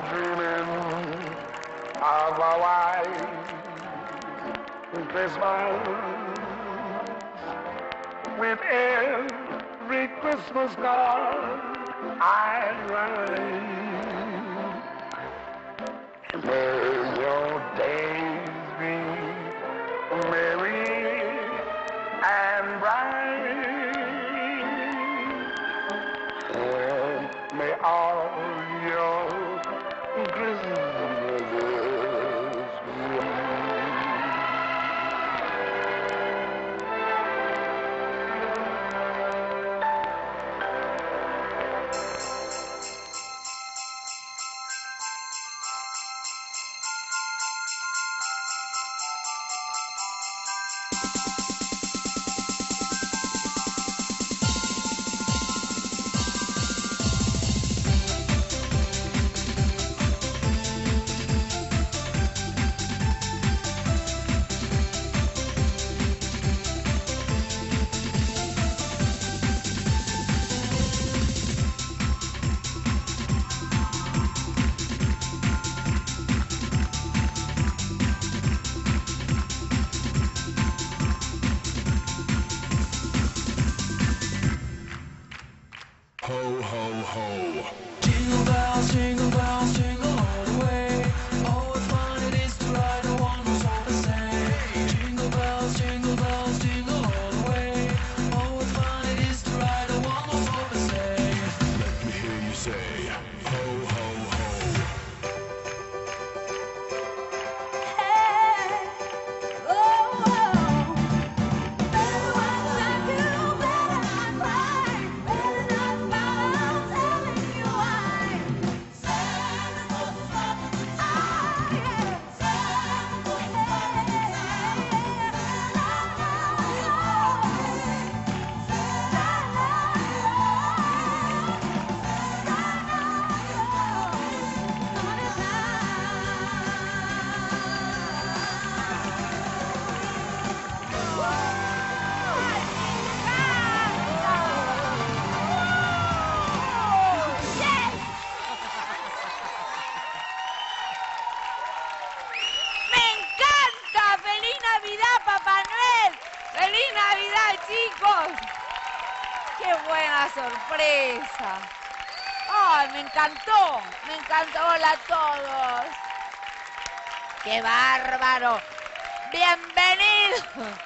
dreaming of a white Christmas with every Christmas card I write. May your days be merry and bright. And may all your Christmases be Ho, ho, ho. Jingle bells, jingle all the way. Oh, what fun it is to ride a one-horse open sleigh. Jingle bells, jingle all the way. Oh, what fun it is to ride a one-horse open sleigh. Let me hear you say, ho, ho, ho. ¡Me encanta! ¡Feliz Navidad, Papá Noel! ¡Feliz Navidad, chicos! ¡Qué buena sorpresa! ¡Ay, me encantó! ¡Me encantó! ¡Hola a todos! ¡Qué bárbaro! ¡Bienvenidos!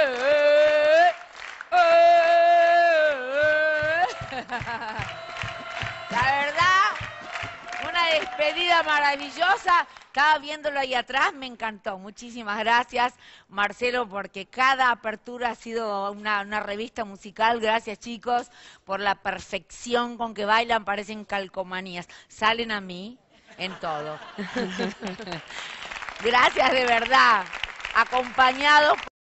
La verdad, una despedida maravillosa. Estaba viéndolo ahí atrás, me encantó. Muchísimas gracias, Marcelo, porque cada apertura ha sido una revista musical. Gracias, chicos, por la perfección con que bailan, parecen calcomanías. Salen a mí en todo. Gracias de verdad. Acompañados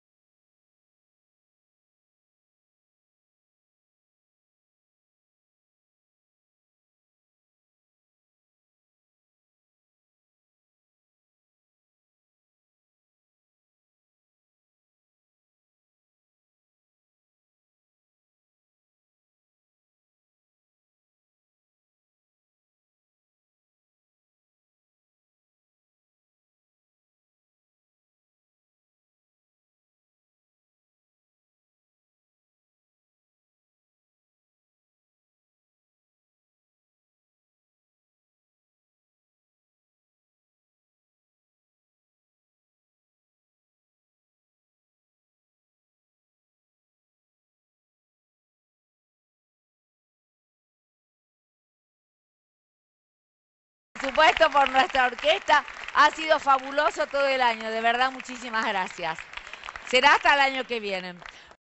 por supuesto, por nuestra orquesta. Ha sido fabuloso todo el año. De verdad, muchísimas gracias. Será hasta el año que viene.